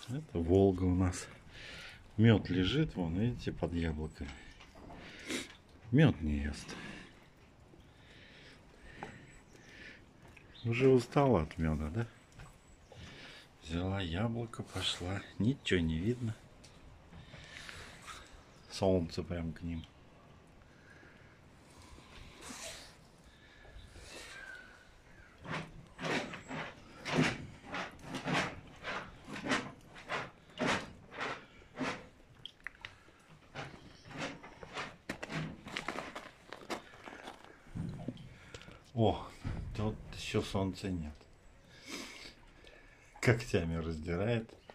Это Волга у нас. Мед лежит, вон, видите, под яблоками. Мед не ест. Уже устала от меда, да? Взяла яблоко, пошла. Ничего не видно. Солнце прям к ним. О, тут еще солнца нет. Когтями раздирает.